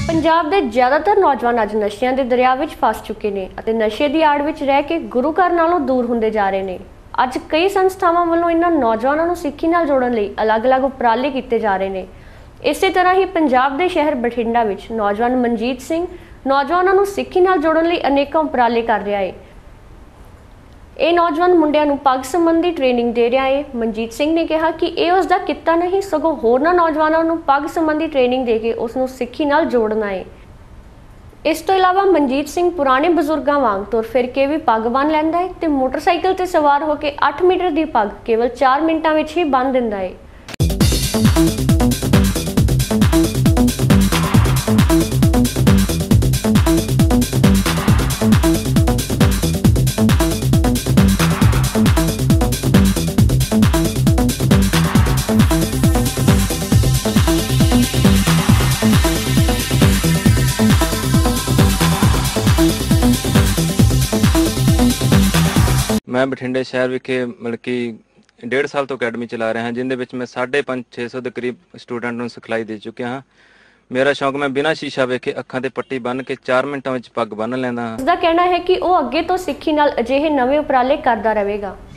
ਪੰਜਾਬ ਦੇ ਜ਼ਿਆਦਾਤਰ ਨੌਜਵਾਨ ਅੱਜ ਨਸ਼ਿਆਂ ਦੇ ਦਰਿਆ ਵਿੱਚ ਫਸ ਚੁੱਕੇ ਨੇ ਅਤੇ ਨਸ਼ੇ ਦੀ ਆੜ ਵਿੱਚ ਰਹਿ ਕੇ ਗੁਰੂ ਘਰ ਨਾਲੋਂ ਦੂਰ ਹੁੰਦੇ ਜਾ ਰਹੇ ਨੇ। ਅੱਜ ਕਈ ਸੰਸਥਾਵਾਂ ਵੱਲੋਂ ਇਹਨਾਂ ਨੌਜਵਾਨਾਂ ਨੂੰ ਸਿੱਖੀ ਨਾਲ ਜੋੜਨ ਲਈ ਅਲੱਗ-ਅਲੱਗ ਉਪਰਾਲੇ ਕੀਤੇ ਜਾ ਰਹੇ ਨੇ। ਇਸੇ ਤਰ੍ਹਾਂ ਹੀ ਪੰਜਾਬ ਦੇ ਸ਼ਹਿਰ ਬਠਿੰਡਾ ਵਿੱਚ ਨੌਜਵਾਨ ਮਨਜੀਤ ਸਿੰਘ ਨੌਜਵਾਨਾਂ ਨੂੰ ਸਿੱਖੀ ਨਾਲ ਜੋੜਨ ਲਈ ਅਨੇਕਾਂ ਉਪਰਾਲੇ ਕਰ ਰਿਹਾ ਹੈ। ਇਹ ਨੌਜਵਾਨ ਮੁੰਡਿਆਂ ਨੂੰ ਪੱਗ ਸੰਬੰਧੀ ਟ੍ਰੇਨਿੰਗ ਦੇ ਰਿਹਾ ਹੈ। ਮਨਜੀਤ ਸਿੰਘ ਨੇ ਕਿਹਾ ਕਿ ਇਹ ਉਸ ਦਾ ਕਿੱਤਾ ਨਹੀਂ ਸਗੋਂ ਹੋਰਨਾਂ ਨੌਜਵਾਨਾਂ ਨੂੰ ਪੱਗ ਸੰਬੰਧੀ ਟ੍ਰੇਨਿੰਗ ਦੇ ਕੇ ਉਸ ਨੂੰ ਸਿੱਖੀ ਨਾਲ ਜੋੜਨਾ ਹੈ। ਇਸ ਤੋਂ ਇਲਾਵਾ ਮਨਜੀਤ ਸਿੰਘ ਪੁਰਾਣੇ ਬਜ਼ੁਰਗਾਂ ਵਾਂਗ ਤੁਰ ਫਿਰ ਕੇ ਵੀ ਪੱਗ ਬੰਨ੍ਹ ਲੈਂਦਾ ਹੈ ਤੇ ਮੋਟਰਸਾਈਕਲ ਤੇ ਸਵਾਰ ਹੋ ਕੇ 8 ਮੀਟਰ ਦੀ ਪੱਗ ਕੇਵਲ 4 ਮਿੰਟਾਂ ਵਿੱਚ ਹੀ ਬੰਨ੍ਹ ਦਿੰਦਾ ਹੈ। मैं बठिंडे शहर विखे मतलब कि 1.5 साल तो अकैडमी चला रहा हाँ, जिंदे विच मैं 550-600 के करीब स्टूडेंट नूं सिखलाई दे चुकिया हाँ। मेरा शौक मैं बिना शीशा वेखे अखां ते पट्टी बन के 4 मिनटां विच पग बन लैंदा हाँ। उसका कहना है कि वो अगे तो सिक्खी नाल अजिहे नवे उपराले करदा रहेगा।